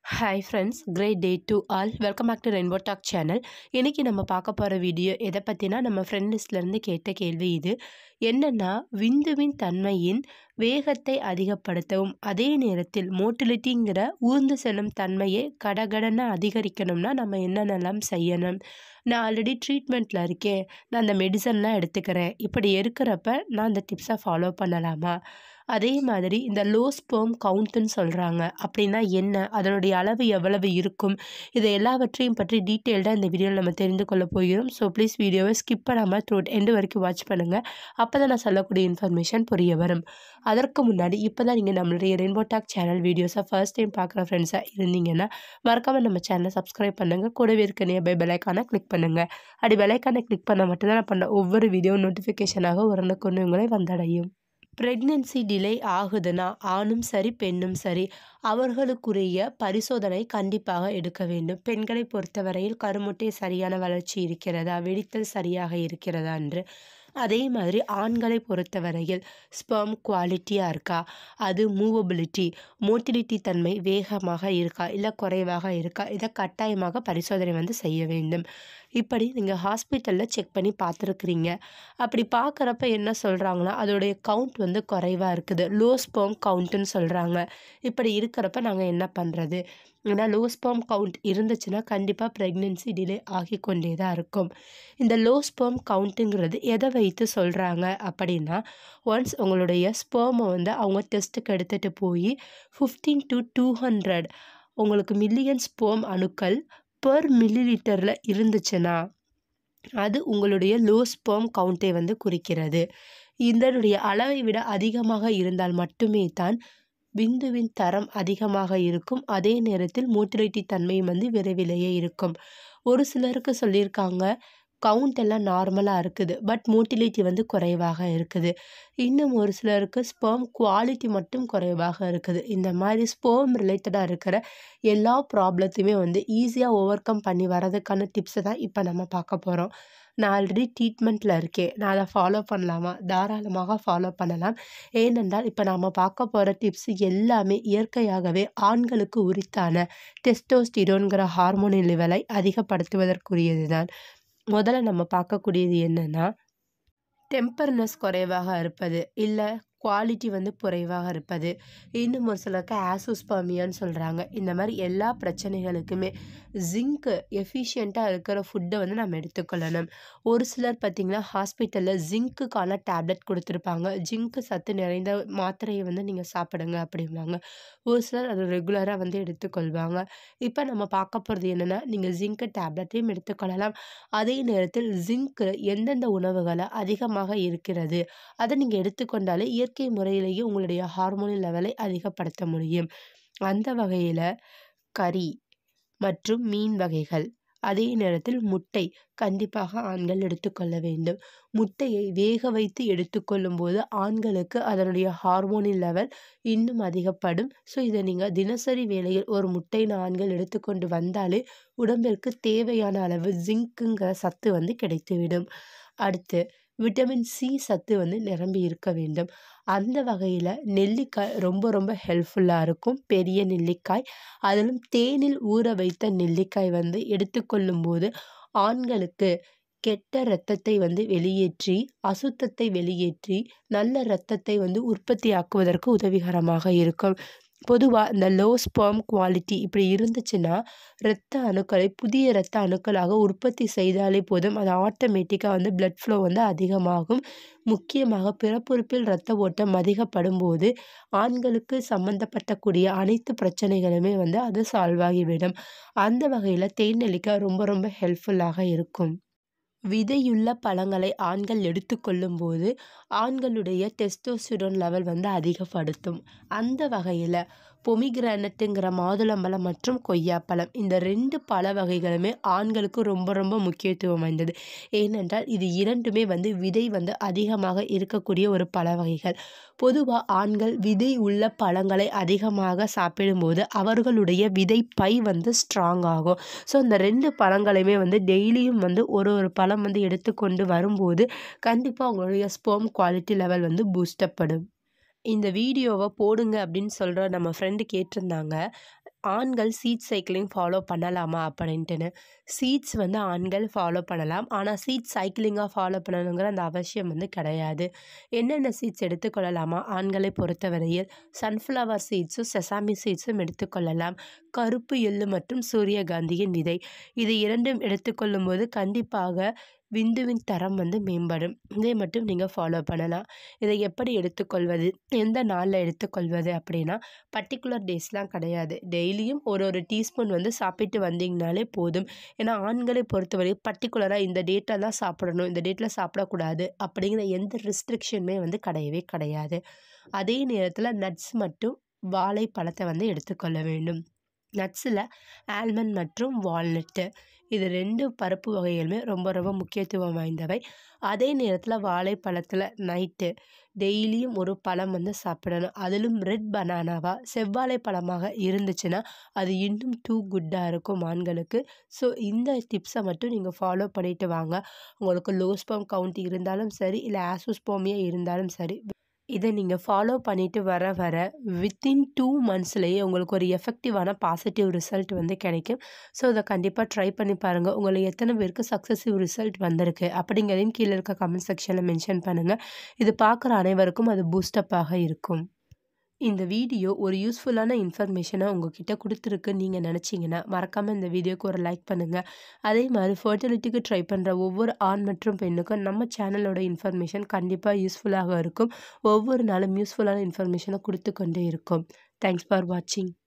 Hi friends, great day to all. Welcome back to Rainbowtalk channel. இன்னைக்கு நம்ம பார்க்க போற வீடியோ எதை பத்தினா நம்ம ஃப்ரெண்ட் லிஸ்ட்ல இருந்து கேட்ட கேள்வி இது. என்னன்னா விந்துவின் தன்மையின் வேகத்தை அதிகப்படுத்தவும் அதே நேரத்தில் மோட்டிலிட்டிங்கிற ஊர்ந்து செல்லும் தன்மையை கடகடன்னு அதிகரிக்கணும்னா நம்ம என்னென்னலாம் செய்யணும். நான் ஆல்ரெடி ட்ரீட்மெண்ட்டில் இருக்கேன், நான் அந்த மெடிசன்லாம் எடுத்துக்கிறேன், இப்படி இருக்கிறப்ப நான் அந்த டிப்ஸை ஃபாலோ பண்ணலாமா? அதே மாதிரி இந்த லோ ஸ்பெர்ம் கவுண்ட்டுன்னு சொல்கிறாங்க, அப்படின்னா என்ன, அதனுடைய அளவு எவ்வளவு இருக்கும், இதை எல்லாவற்றையும் பற்றி டீட்டெயில்டாக இந்த வீடியோவில் நம்ம தெரிந்து கொள்ள போகிறோம். ஸோ ப்ளீஸ் வீடியோவை ஸ்கிப் பண்ணாமல் த்ரூ எண்டு வரைக்கும் வாட்ச் பண்ணுங்கள். அப்போ தான் நான் சொல்லக்கூடிய இன்ஃபர்மேஷன் புரிய வரும். அதற்கு முன்னாடி இப்போ தான் நீங்கள் நம்மளுடைய ரெயின்போடாக் சேனல் வீடியோஸை ஃபர்ஸ்ட் டைம் பார்க்குற ஃப்ரெண்ட்ஸாக இருந்தீங்கன்னா மறக்காமல் நம்ம சேனலை சப்ஸ்கிரைப் பண்ணுங்கள். கூடவே இருக்க நியர்பை பெல்லைக்கானை கிளிக் பண்ணுங்கள். அப்படி பெல்லைக்கானை கிளிக் பண்ணால் மட்டும்தான் நான் பண்ண ஒவ்வொரு வீடியோ நோட்டிஃபிகேஷனாக உடனுக்குன்னு உங்களை வந்தடையும். ப்ரெக்னென்சி டிலே ஆகுதுன்னா ஆணும் சரி பெண்ணும் சரி அவர்களுக்குரிய பரிசோதனை கண்டிப்பாக எடுக்க வேண்டும். பெண்களை பொறுத்தவரையில் கருமுட்டை சரியான வளர்ச்சி இருக்கிறதா, வெடித்தல் சரியாக இருக்கிறதா என்று. அதே மாதிரி ஆண்களை பொறுத்தவரையில் ஸ்பெர்ம் குவாலிட்டியாக இருக்கா, அது மூவபிலிட்டி மோட்டிலிட்டி தன்மை வேகமாக இருக்கா இல்லை குறைவாக இருக்கா, இதை கட்டாயமாக பரிசோதனை செய்ய வேண்டும். இப்படி நீங்கள் ஹாஸ்பிட்டலில் செக் பண்ணி பார்த்துருக்குறீங்க. அப்படி பார்க்குறப்ப என்ன சொல்கிறாங்கன்னா அதோடைய கவுண்ட் குறைவாக இருக்குது, லோ ஸ்பெர்ம் கவுண்ட்டுன்னு சொல்கிறாங்க. இப்படி இருக்கிறப்ப நாங்கள் என்ன பண்ணுறது? ஏன்னா லோ ஸ்பெர்ம் கவுண்ட் இருந்துச்சுன்னா கண்டிப்பாக ப்ரெக்னென்சி டிலே ஆகி கொண்டே தான் இருக்கும். இந்த லோ ஸ்பெர்ம் கவுண்ட்டுங்கிறது எதை வைத்து சொல்கிறாங்க அப்படின்னா, ஒன்ஸ் உங்களுடைய ஸ்பெர்மை அவங்க டெஸ்ட்டுக்கு எடுத்துகிட்டு போய் 15 to 200 உங்களுக்கு மில்லியன் ஸ்பெர்ம் அணுக்கள் பெர் மில்லிலிட்டரில் இருந்துச்சுன்னா அது உங்களுடைய லோ ஸ்பெர்ம் கவுண்டை குறிக்கிறது. இதனுடைய அளவை விட அதிகமாக இருந்தால் மட்டுமே தான் விந்துவின் தரம் அதிகமாக இருக்கும். அதே நேரத்தில் மோட்டிலிட்டி தன்மையும் விரைவிலேயே இருக்கும். ஒரு சிலருக்கு சொல்லியிருக்காங்க கவுண்ட் எல்லாம் நார்மலாக இருக்குது, பட் மோட்டிலிட்டி குறைவாக இருக்குது. இன்னும் ஒரு சிலருக்கு ஸ்பெர்ம் குவாலிட்டி மட்டும் குறைவாக இருக்குது. இந்த மாதிரி ஸ்பெர்ம் ரிலேட்டடாக இருக்கிற எல்லா ப்ராப்ளத்தையுமே ஈஸியாக ஓவர் கம் பண்ணி வரதுக்கான டிப்ஸை தான் இப்போ நம்ம பார்க்க போகிறோம். நான் ஆல்ரெடி ட்ரீட்மெண்ட்டில் இருக்கேன், நான் அதை ஃபாலோ பண்ணலாமா? தாராளமாக ஃபாலோ பண்ணலாம். ஏனென்றால் இப்போ நாம் பார்க்க போகிற டிப்ஸ் எல்லாமே இயற்கையாகவே ஆண்களுக்கு உரித்தான டெஸ்டோஸ்டிரோன்கிற ஹார்மோனின் லெவலை அதிகப்படுத்துவதற்குரியது தான். முதல்ல நம்ம பார்க்கக்கூடியது என்னென்னா, டெம்பர்னஸ் குறைவாக இருப்பது இல்லை குவாலிட்டி குறைவாக இருப்பது. இன்னும் ஒரு சிலருக்கு ஆசோஸ்பர்மியான்னு சொல்கிறாங்க. இந்த மாதிரி எல்லா பிரச்சனைகளுக்குமே ஜிங்க்கு எஃபிஷியண்ட்டாக இருக்கிற ஃபுட்டை நம்ம எடுத்துக்கொள்ளணும். ஒரு சிலர் பார்த்திங்கன்னா ஹாஸ்பிட்டலில் ஜிங்க்குக்கான டேப்லெட் கொடுத்துருப்பாங்க, ஜிங்க்கு சத்து நிறைந்த மாத்திரையை நீங்கள் சாப்பிடுங்க அப்படிம்பாங்க. ஒரு சிலர் அது ரெகுலராக எடுத்துக்கொள்வாங்க. இப்போ நம்ம பார்க்க போகிறது என்னென்னா, நீங்கள் ஜிங்க்கு டேப்லெட்டையும் எடுத்துக்கொள்ளலாம். அதே நேரத்தில் ஜிங்க்கு எந்தெந்த உணவுகளை அதிகமாக இருக்கிறது அதை நீங்கள் எடுத்துக்கொண்டாலே இயற்கை முறையிலேயே உங்களுடைய ஹார்மோனின் லெவலை அதிகப்படுத்த முடியும். அந்த வகையில் கறி மற்றும் மீன் வகைகள், அதே நேரத்தில் முட்டை கண்டிப்பாக ஆண்கள் எடுத்துக்கொள்ள வேண்டும். முட்டையை வேக வைத்து எடுத்துக்கொள்ளும் போது ஆண்களுக்கு அதனுடைய ஹார்மோனின் லெவல் இன்னும் அதிகப்படும். ஸோ இதை நீங்கள் தினசரி வேளையில் ஒரு முட்டைன்னு ஆண்கள் எடுத்துக்கொண்டு வந்தாலே உடம்பிற்கு தேவையான அளவு ஜிங்க்குங்கிற சத்து கிடைத்துவிடும். அடுத்து விட்டமின் சி சத்து நிரம்பி இருக்க வேண்டும். அந்த வகையில் நெல்லிக்காய் ரொம்ப ரொம்ப ஹெல்ப்ஃபுல்லாக இருக்கும். பெரிய நெல்லிக்காய், அதிலும் தேனில் ஊற வைத்த நெல்லிக்காய் எடுத்துக்கொள்ளும் போது ஆண்களுக்கு கெட்ட இரத்தத்தை வெளியேற்றி அசுத்தத்தை வெளியேற்றி நல்ல இரத்தத்தை உற்பத்தியாக்குவதற்கு உதவிகரமாக இருக்கும். பொதுவாக இந்த லோ ஸ்பெர்ம் குவாலிட்டி இப்படி இருந்துச்சுன்னா இரத்த அணுக்களை புதிய இரத்த அணுக்களாக உற்பத்தி செய்தாலே போதும், அது ஆட்டோமேட்டிக்காக பிளட் ஃப்ளோ அதிகமாகும். முக்கியமாக பிறப்புறுப்பில் இரத்த ஓட்டம் அதிகப்படும் போது ஆண்களுக்கு சம்மந்தப்பட்டக்கூடிய அனைத்து பிரச்சனைகளுமே அது சால்வ் ஆகிவிடும். அந்த வகையில் தேநெல்லிக்காய் ரொம்ப ரொம்ப ஹெல்ப்ஃபுல்லாக இருக்கும். விதையுள்ள பழங்களை ஆண்கள் எடுத்துக்கொள்ளும் போது ஆண்களுடைய டெஸ்டோஸ்டிரோன் லெவல் அதிகப்படுத்தும். அந்த வகையில் பொமிகிரானட்டுங்கிற மாதுளம்பழம் மற்றும் கொய்யாப்பழம், இந்த 2 பழ வகைகளுமே ஆண்களுக்கு ரொம்ப ரொம்ப முக்கியத்துவம் வாய்ந்தது. ஏனென்றால் இது இரண்டுமே விதை அதிகமாக இருக்கக்கூடிய ஒரு பழ வகைகள். பொதுவாக ஆண்கள் விதை உள்ள பழங்களை அதிகமாக சாப்பிடும்போது அவர்களுடைய விதை பை ஸ்ட்ராங் ஆகும். ஸோ இந்த 2 பழங்களையுமே டெய்லியும் ஒரு பழம் எடுத்துக்கொண்டு வரும்போது கண்டிப்பாக உங்களுடைய ஸ்பெர்ம் குவாலிட்டி லெவல் பூஸ்டப்படும். இந்த வீடியோவை போடுங்க அப்படின்னு சொல்கிற நம்ம ஃப்ரெண்டு கேட்டிருந்தாங்க. ஆண்கள் சீட் சைக்கிளிங் ஃபாலோ பண்ணலாமா அப்படின்ட்டுன்னு. சீட்ஸ் வந்து ஆண்கள் ஃபாலோ பண்ணலாம். ஆனால் சீட் சைக்கிளிங்காக ஃபாலோ பண்ணணுங்கிற அந்த அவசியம் வந்து கிடையாது. என்னென்ன சீட்ஸ் எடுத்துக்கொள்ளலாமா ஆண்களை பொறுத்தவரையில்? சன்ஃப்ளவர் சீட்ஸும் செசாமி சீட்ஸும் எடுத்துக்கொள்ளலாம். கருப்பு எள்ளு மற்றும் சூரியகாந்தியின் விதை, இது இரண்டும் எடுத்துக்கொள்ளும்போது கண்டிப்பாக விந்துவின் தரம் வந்து மேம்படும். இதை மட்டும் நீங்கள் ஃபாலோ பண்ணலாம். இதை எப்படி எடுத்துக்கொள்வது, எந்த நாளில் எடுத்துக்கொள்வது அப்படின்னா, பர்ட்டிகுலர் டேஸ்லாம் கிடையாது. டெய்லியும் ஒரு டீஸ்பூன் வந்து சாப்பிட்டு வந்தீங்கனாலே போதும். ஏன்னா ஆண்களை பொறுத்தவரை பர்ட்டிகுலராக இந்த டேட்டில் தான் சாப்பிடணும், இந்த டேட்டில் சாப்பிடக்கூடாது அப்படிங்கிற எந்த ரெஸ்ட்ரிக்ஷனுமே வந்து கிடையவே கிடையாது. அதே நேரத்தில் நட்ஸ் மற்றும் வாழைப்பழத்தை வந்து எடுத்துக்கொள்ள வேண்டும். நட்ஸில் ஆல்மண்ட் மற்றும் வால்நட்டு, இது 2 பருப்பு வகைகளுமே ரொம்ப ரொம்ப முக்கியத்துவம் வாய்ந்தவை. அதே நேரத்தில் வாழைப்பழத்தில் நைட்டு டெய்லியும் ஒரு பழம் வந்து சாப்பிடணும். அதிலும் ரெட் பனானாவா செவ்வாழை பழமாக இருந்துச்சுன்னா அது இன்னும் டூ குட்டாக இருக்கும் ஆண்களுக்கு. ஸோ இந்த டிப்ஸை மட்டும் நீங்கள் ஃபாலோ பண்ணிட்டு வாங்க. உங்களுக்கு லோ ஸ்பெர்ம் கவுண்ட் இருந்தாலும் சரி, இல்லை ஆசோஸ்பெர்மியா இருந்தாலும் சரி, இதை நீங்கள் ஃபாலோ பண்ணிட்டு வர வர வித்தின் 2 மந்த்ஸ்லேயே உங்களுக்கு ஒரு எஃபெக்டிவான பாசிட்டிவ் ரிசல்ட் வந்து கிடைக்கும். ஸோ இதை கண்டிப்பாக ட்ரை பண்ணி பாருங்கள். உங்களுக்கு எத்தனை பேருக்கு சக்ஸஸிவ் ரிசல்ட் வந்திருக்கு அப்படிங்கிறதையும் கீழே இருக்க கமெண்ட் செக்ஷனில் மென்ஷன் பண்ணுங்கள். இது பார்க்குற அனைவருக்கும் அது பூஸ்டப்பாக இருக்கும். இந்த வீடியோ ஒரு யூஸ்ஃபுல்லான இன்ஃபர்மேஷனை உங்ககிட்ட கொடுத்துருக்குன்னு நீங்கள் நினச்சிங்கன்னா மறக்காமல் இந்த வீடியோக்கு ஒரு லைக் பண்ணுங்கள். அதே மாதிரி ஃபர்டிலிட்டிக்கு ட்ரை பண்ணுற ஒவ்வொரு ஆண் மற்றும் பெண்ணுக்கும் நம்ம சேனலோட இன்ஃபர்மேஷன் கண்டிப்பாக யூஸ்ஃபுல்லாக இருக்கும். ஒவ்வொரு நாளும் யூஸ்ஃபுல்லான இன்ஃபர்மேஷனை கொடுத்து கொண்டே இருக்கும். தேங்க்ஸ் ஃபார் வாட்சிங்.